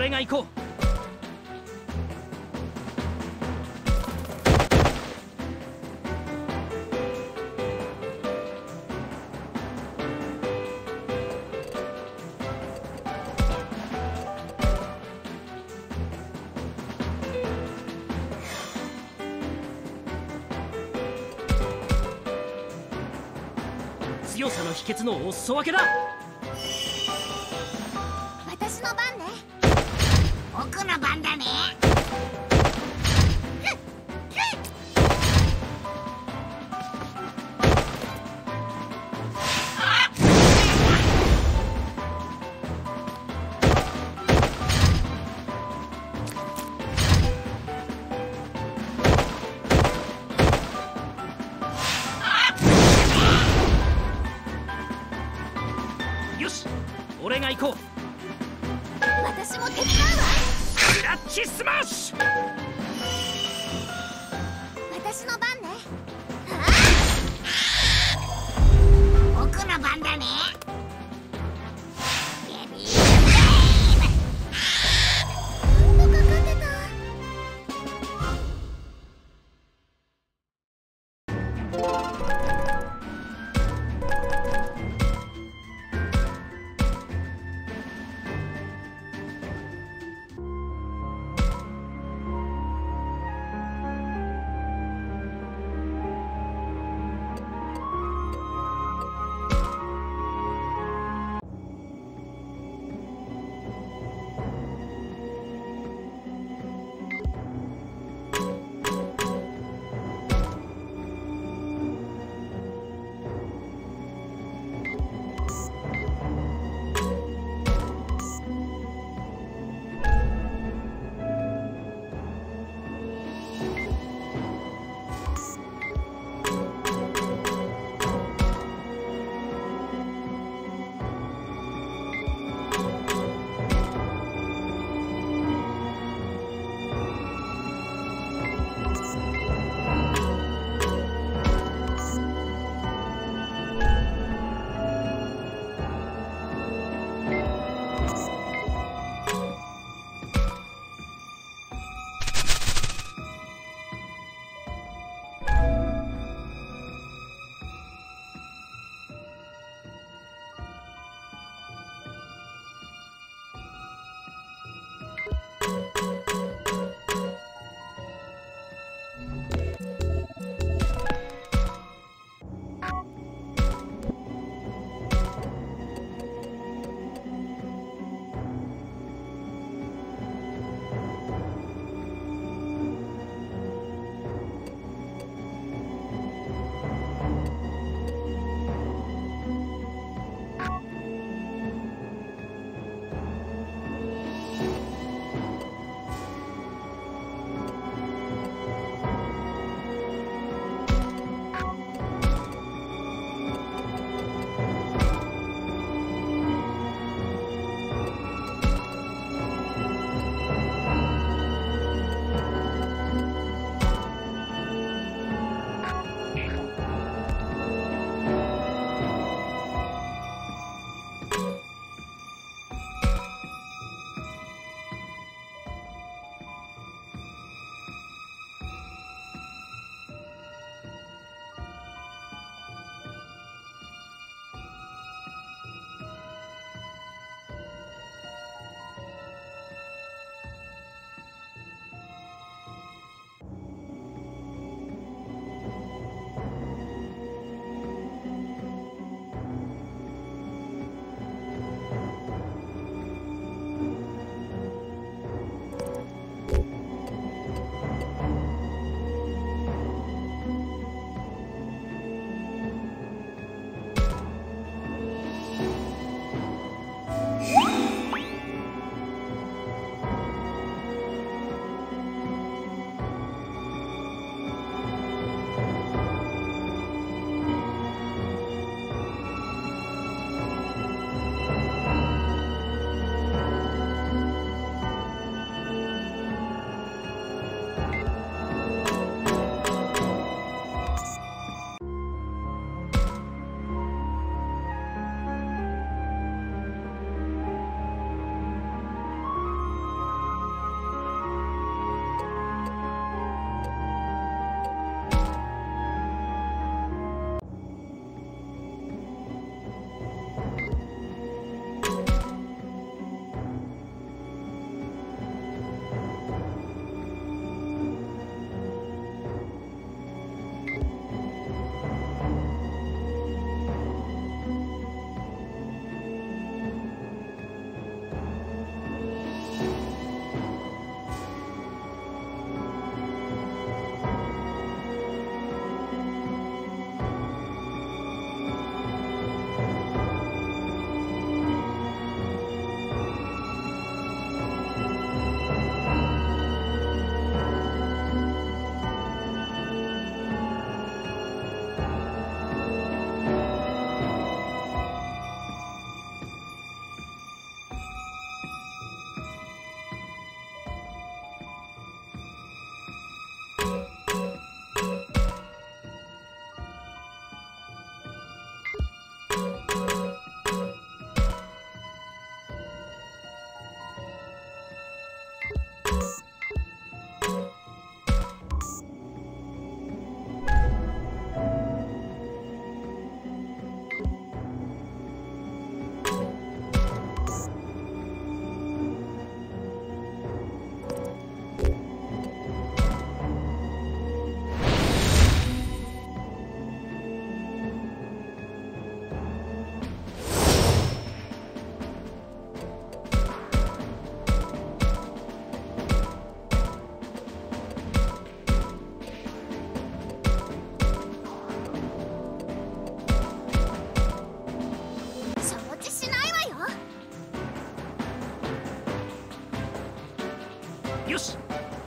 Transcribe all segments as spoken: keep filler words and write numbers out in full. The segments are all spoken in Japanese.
俺が行こう。強さの秘訣のお裾分けだ。 私の番ね。僕の番だね。 よし、俺が行こう。 私も手伝うわ。 クラッチスマッシュ。 私の番ね。僕の番だね。ベビーフレーム。なんとか勝てた。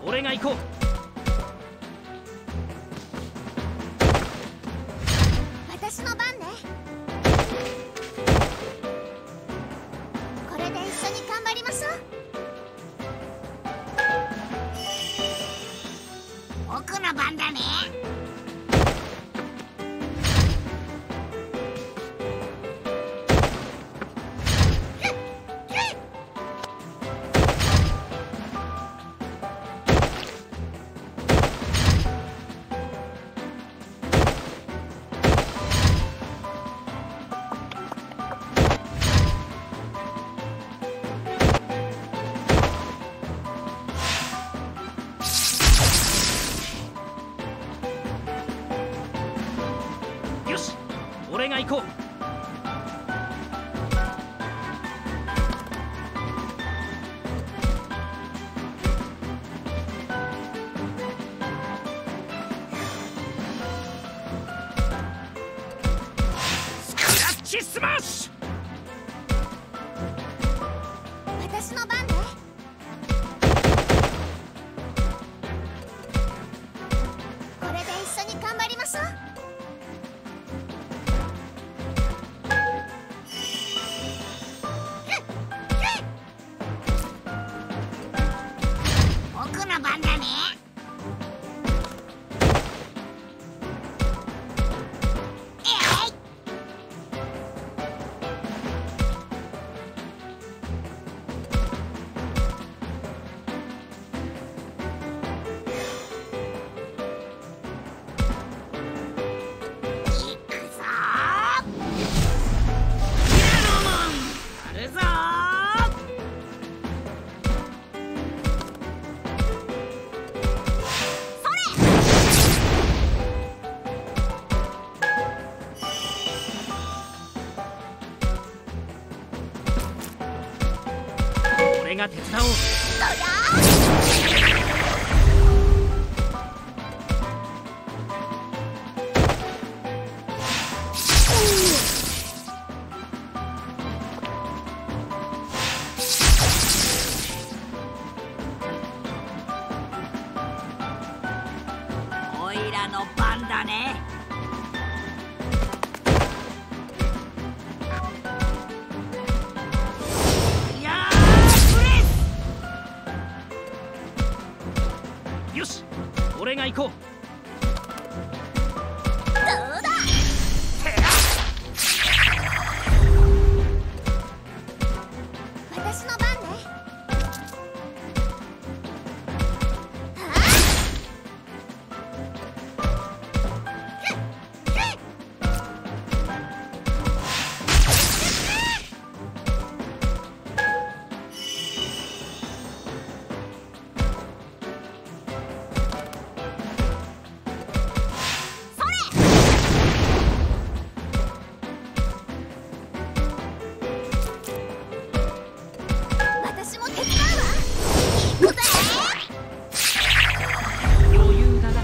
俺が行こう。 私の番ね。これで一緒に頑張りましょう。僕の番だね。 俺が行こう。スクラッチスマッシュ。 私の番ね。これで一緒に頑張りましょう。 俺が手伝おう。 おいらの番だね。 よし、俺が行こう。 どうだ。私の番ね。私も手伝うわ。行くぜ。 余裕だな。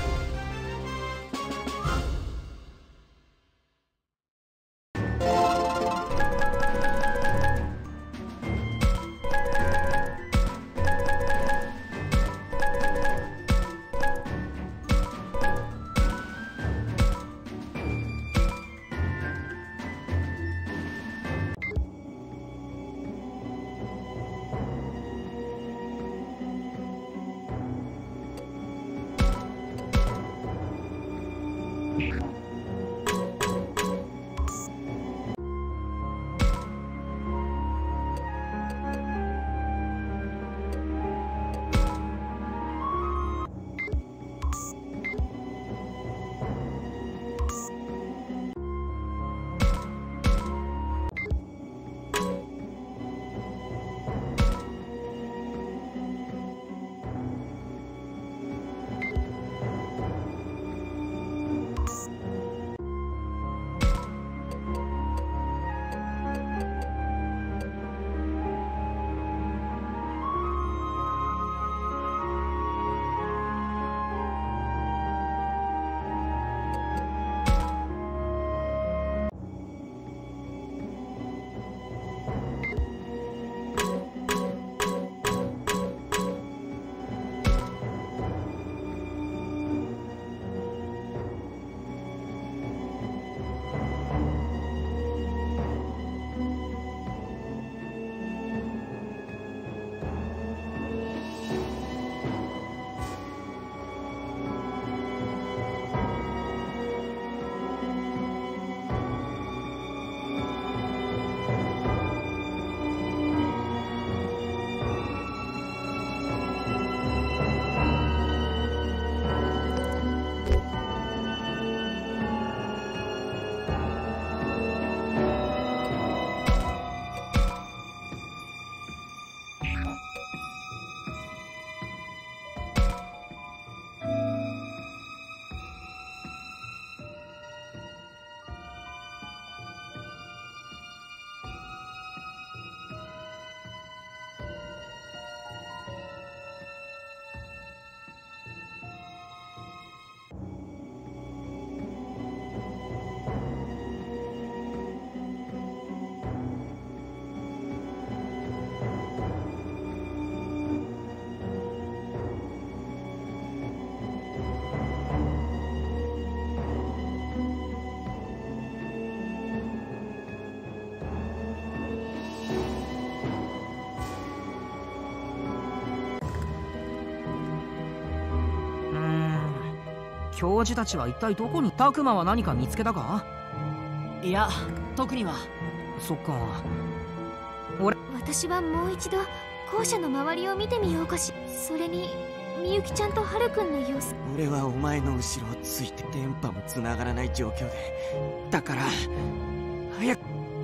教授たちは一体どこに？タクマは何か見つけたか？ いや、特には。 そっか。 俺私はもう一度校舎の周りを見てみようかし。それにみゆきちゃんとハルくんの様子。 俺はお前の後ろをついて電波も繋がらない状況で、だから早く。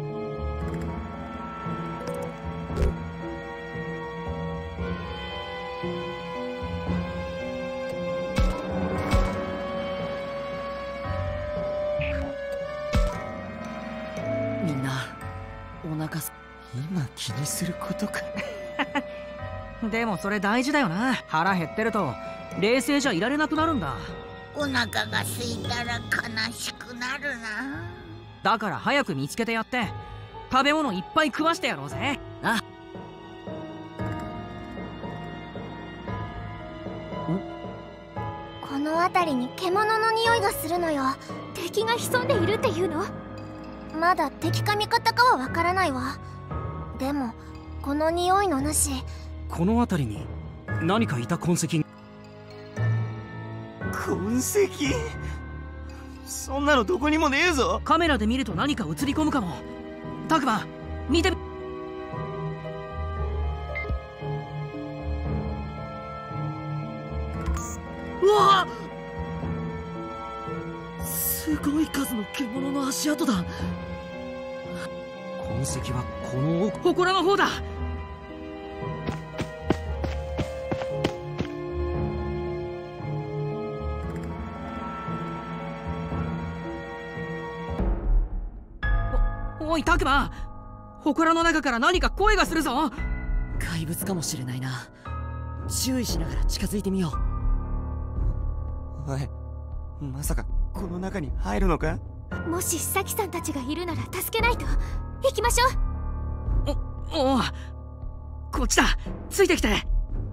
みんなお腹す。 今気にすることか。 でもそれ大事だよな。腹減ってると冷静じゃいられなくなるんだ。 お腹が空いたら悲しくなるな。 だから早く見つけてやって食べ物いっぱい食わしてやろうぜ。あこの辺りに獣の匂いがするのよ。敵が潜んでいるっていうの？まだ敵か味方かはわからないわ。でもこの匂いの主。 この辺りに何かいた痕跡。 痕跡？そんなのどこにもねえぞ。 カメラで見ると何か映り込むかも。タクマ見てみ。 うわっ、すごい数の獣の足跡だ。痕跡はこの奥。 祠の方だ。お、おいタクマ、祠の中から何か声がするぞ。 怪物かもしれないな。注意しながら近づいてみよう。 おい、まさかこの中に入るのか？ もしサキさんたちがいるなら助けないと。行きましょう。お、おう、こっちだ。ついてきて。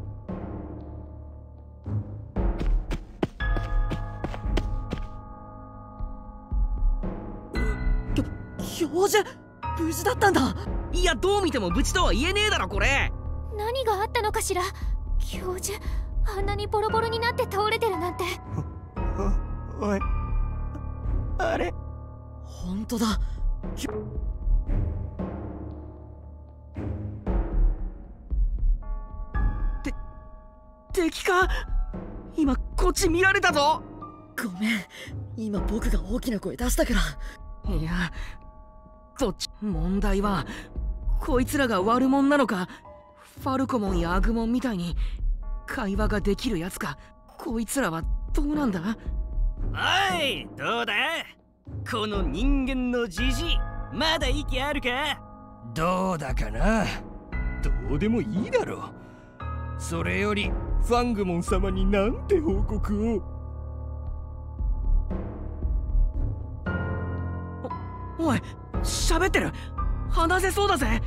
教授、無事だったんだ。 いや、どう見ても無事とは言えねえだろこれ。 何があったのかしら。教授、あんなにボロボロになって倒れてるなんて。 お、おい、あれ本当だ。 て敵か？今こっち見られたぞ。 ごめん、今僕が大きな声出したから。 いや、どっち。問題はこいつらが悪者なのか、ファルコモンやアグモンみたいに会話ができるやつか。こいつらはどうなんだ？ おい、どうだこの人間のじじい、まだ息あるか？ どうだかな。どうでもいいだろう。それよりファングモン様になんて報告を。 お、おい、喋ってる。話せそうだぜ。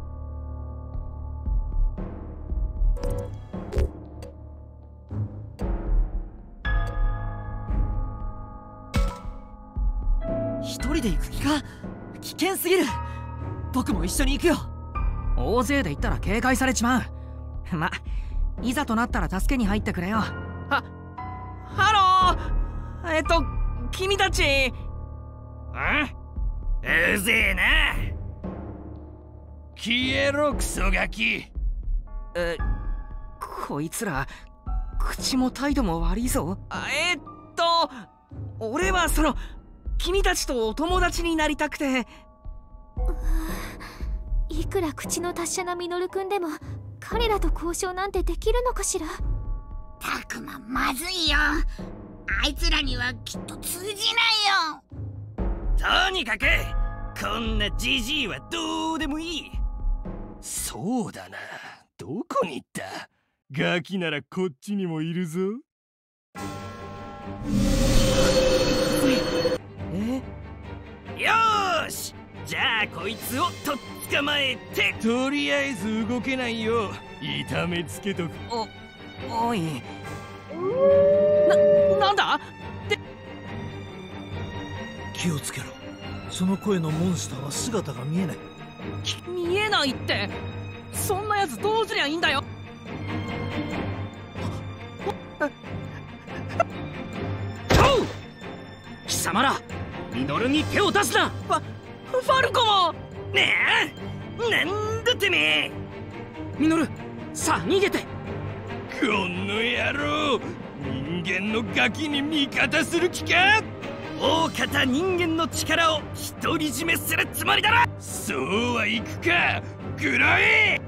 一人で行く気か？危険すぎる。僕も一緒に行くよ。 大勢で行ったら警戒されちまう。ま、いざとなったら助けに入ってくれよ。は、ハロー。えっと君たち。 ん？うぜえな。 消えろクソガキ。 え、こいつら口も態度も悪いぞ。あ、えっと俺はその君たちとお友達になりたくて。 いくら口の達者なミノルくんでも彼らと交渉なんてできるのかしら。 たくま、まずいよ。あいつらにはきっと通じないよ。 とにかくこんなジジイはどうでもいい。 そうだな。どこに行った？ガキならこっちにもいるぞ。 え？ よーし、じゃあこいつをとっ捕まえて。 とりあえず動けないよ。痛めつけとく。 お、おい。な、なんだ？で、 気をつけろ。その声のモンスターは姿が見えない。 見えないって。そんなやつどうすりゃいいんだよ。 お貴様らミノルに手を出すな。 ファファルコモン。 ねえ、なんだてめえ。ミノル、さあ逃げて。 この野郎、人間のガキに味方する気か。 大方人間の力を独り占めするつもりだろ。 そうはいくか、グロイ。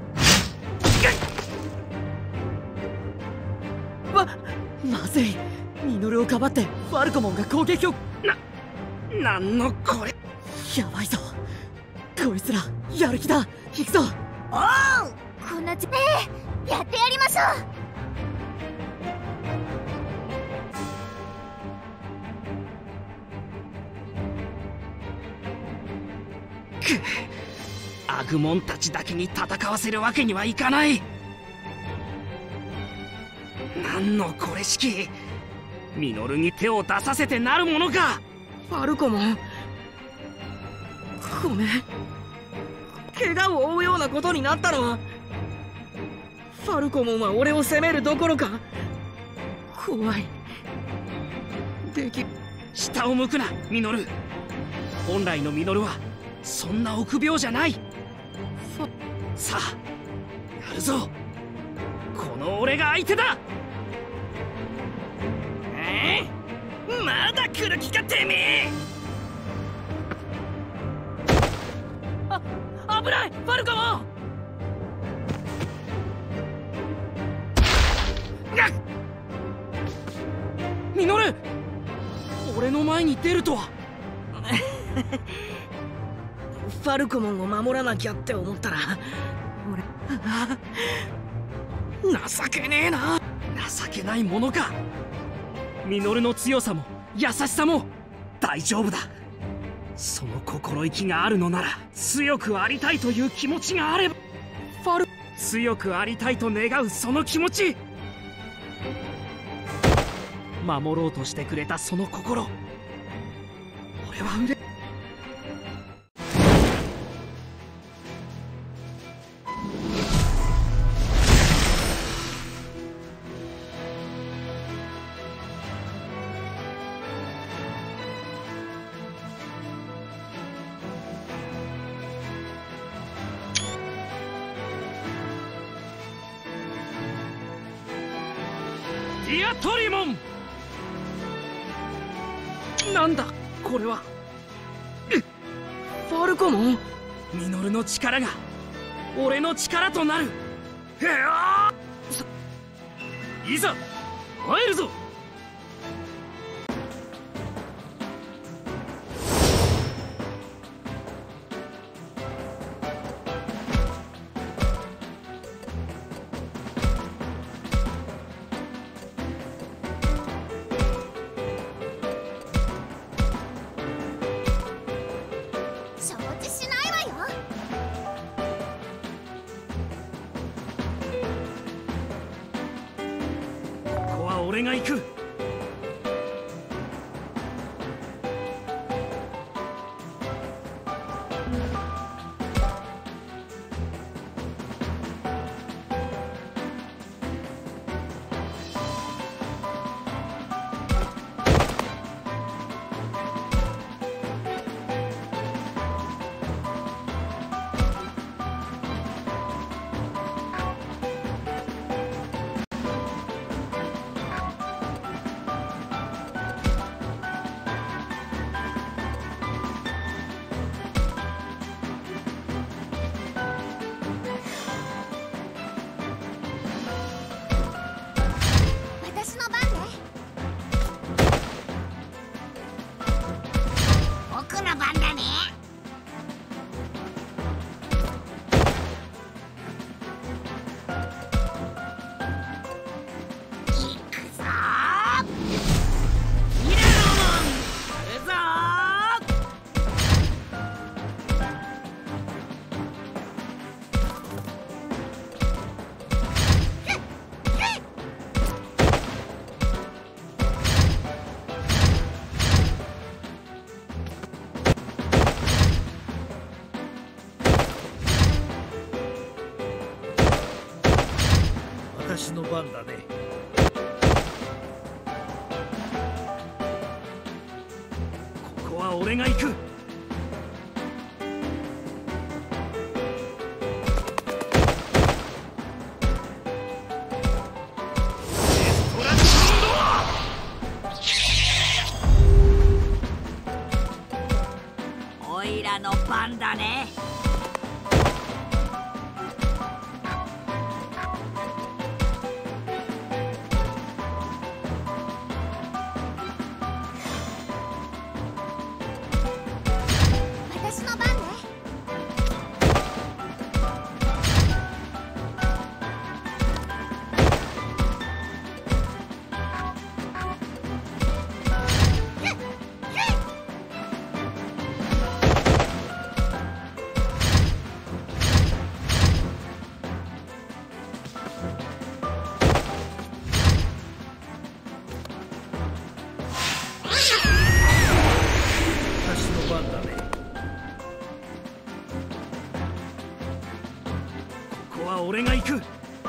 わ、まずい。ミノルをかばってファルコモンが攻撃を。 な、なんのこれ。 やばいぞ、こいつらやる気だ。行くぞ。 おお、こんなじねえ、やってやりましょう。 アグモンたちだけに戦わせるわけにはいかない。なんのこれしき。ミノルに手を出させてなるものか。 ファルコモン、ごめん。怪我を負うようなことになったのはファルコモンは俺を責めるどころか怖い。でき下を向くなミノル。本来のミノルはそんな臆病じゃない。さあやるぞ。この俺が相手だ。えー、まだ来る気かてめえ。 あ、危ない。ファルコモン。 ミノル、俺の前に出るとは。 ファルコモンを守らなきゃって思ったら俺情けねえな。情けないものか。ミノルの強さも優しさも大丈夫だ。その心意気があるのなら強くありたいという気持ちがあれば。ファル強くありたいと願うその気持ち、守ろうとしてくれたその心、俺はうれディアトリモン。なんだこれは。 ファルコモン。 ミノルの力が俺の力となる。へあ、いざ参るぞ。 承知しないわよ。 ここは俺が行く。 私の番ね。 僕の番だね。行くぞー。 ミラノモン来るぞ私の番だね。 は俺が行く。 おいらの番だね。 私の番ね。 私の番だね。 ここは俺が行く。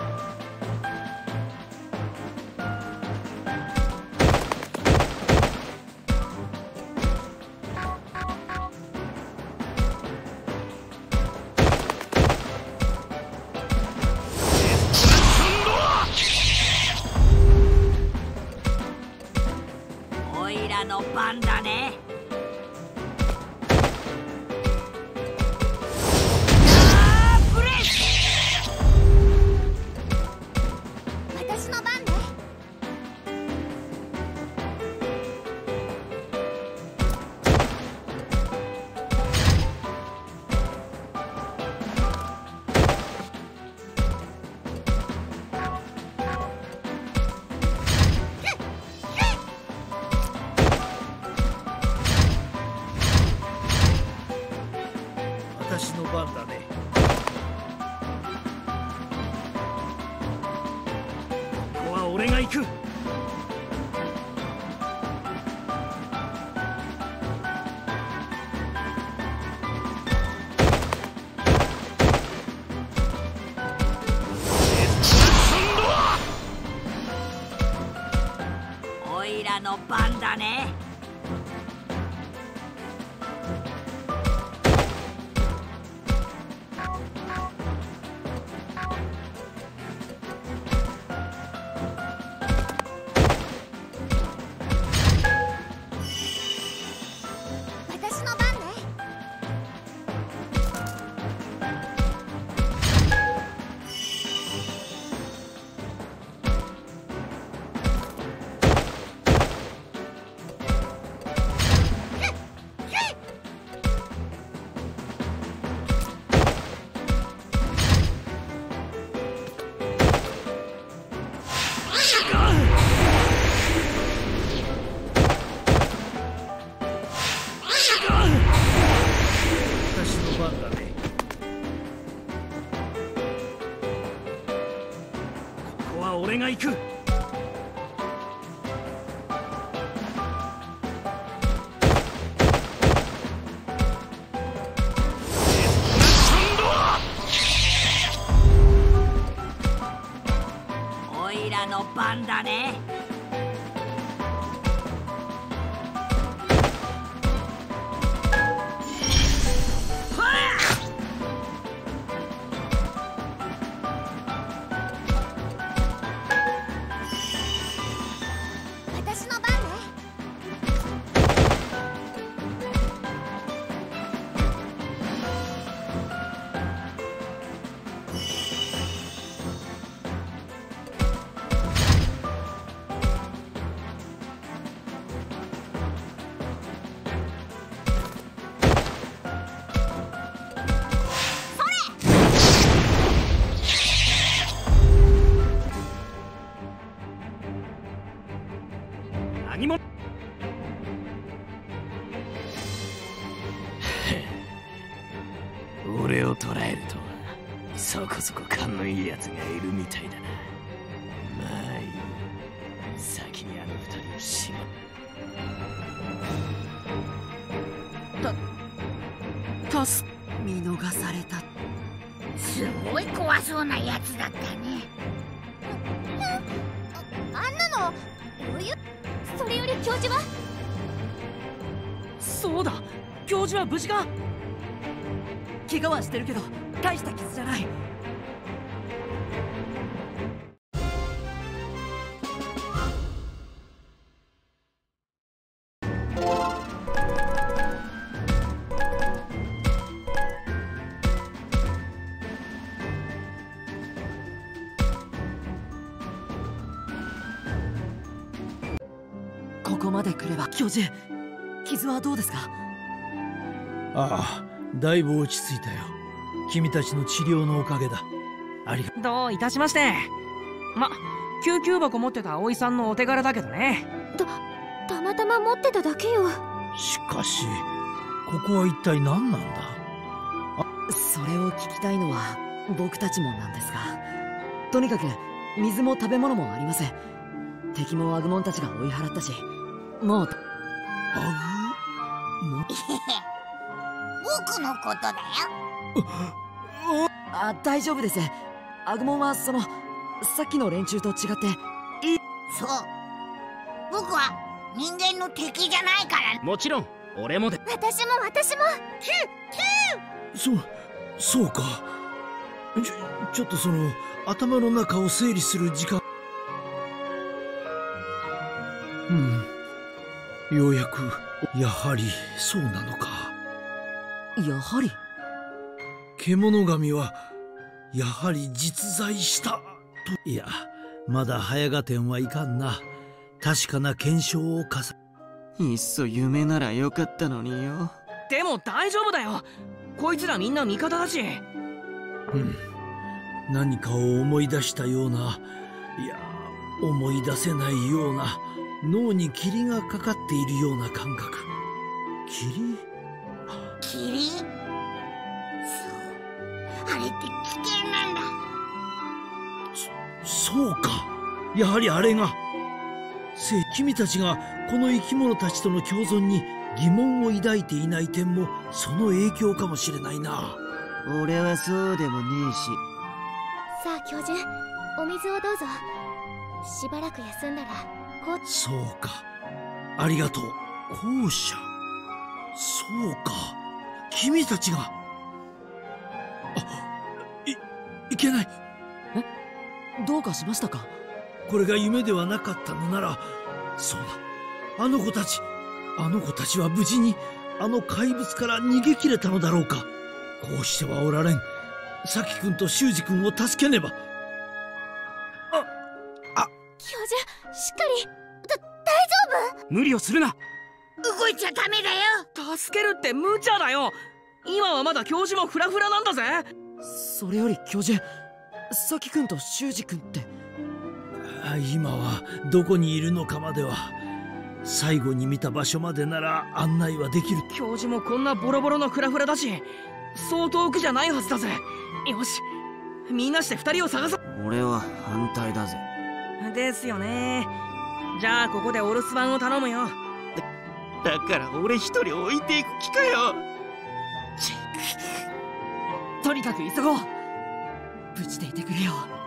おいらの番だね。あーブレス。 私の番ね。 私の番だね。 ここは俺が行く。 おいらの番だね。 私の番ね。 私の番だね。 ここは俺が行く。 おいらの番だね。 私の番ね。 何も。 俺を捕らえるとはそこそこ勘のいいやつがいるみたいだな。まあいい、先にあの二人を始末。 たす見逃された。 すごい怖そうなやつだったね。 あんなの余裕。それより教授は？ そうだ、教授は無事か？ 怪我はしてるけど大した傷じゃない。ここまで来れば教授、傷はどうですか？ ああ、だいぶ落ち着いたよ。君たちの治療のおかげだ。ありがとう。 どういたしまして。ま、救急箱持ってた葵さんのお手柄だけどね。 た、たまたま持ってただけよ。 しかし、ここは一体何なんだ？ それを聞きたいのは僕たちもなんですが、とにかく水も食べ物もありません。敵もアグモンたちが追い払ったし、もうアグモン僕のことだよ。 あ、大丈夫です。アグモンはそのさっきの連中と違っていい。 そう、僕は人間の敵じゃないから。 もちろん俺もで。 私も私も。 キューキュー。 そう、そうか。ちょ、ちょっとその頭の中を整理する時間。うん、ようやく。やはりそうなのか。 やはり獣神はやはり実在したと。いや、まだ早合点はいかんな。確かな検証を重ね。 いっそ夢ならよかったのによ。 でも大丈夫だよ、こいつらみんな味方だし。 うん、何かを思い出したような、いや思い出せないような、脳に霧がかかっているような感覚。霧？ 霧？そう、あれって危険なんだ。 そ、そうか。やはりあれが。せい、君たちがこの生き物たちとの共存に疑問を抱いていない点もその影響かもしれないな。 俺はそうでもねえし。 さあ教授、お水をどうぞ。しばらく休んだらこう。 そうか、ありがとう。校舎。そうか、君たちが。あ、い、いけない。 え、どうかしましたか？ これが夢ではなかったのなら、そうだ、あの子たち、あの子たちは無事にあの怪物から逃げ切れたのだろうか。こうしてはおられん。サキ君と修二君を助けねば。あ、あ、 教授、しっかり。だ、大丈夫？ 無理をするな。 動いちゃダメだよ。 助けるって無茶だよ。今はまだ教授もフラフラなんだぜ。 それより教授、サキ君と修二君って。 今はどこにいるのかまでは、最後に見た場所までなら案内はできる。 教授もこんなボロボロのフラフラだし、そう遠くじゃないはずだぜ。よし、みんなして二人を探そう。 俺は反対だぜ。 ですよね。じゃあここでお留守番を頼むよ。 だから俺一人置いていく気かよ。 とにかく急ごう。無事でいてくれよ。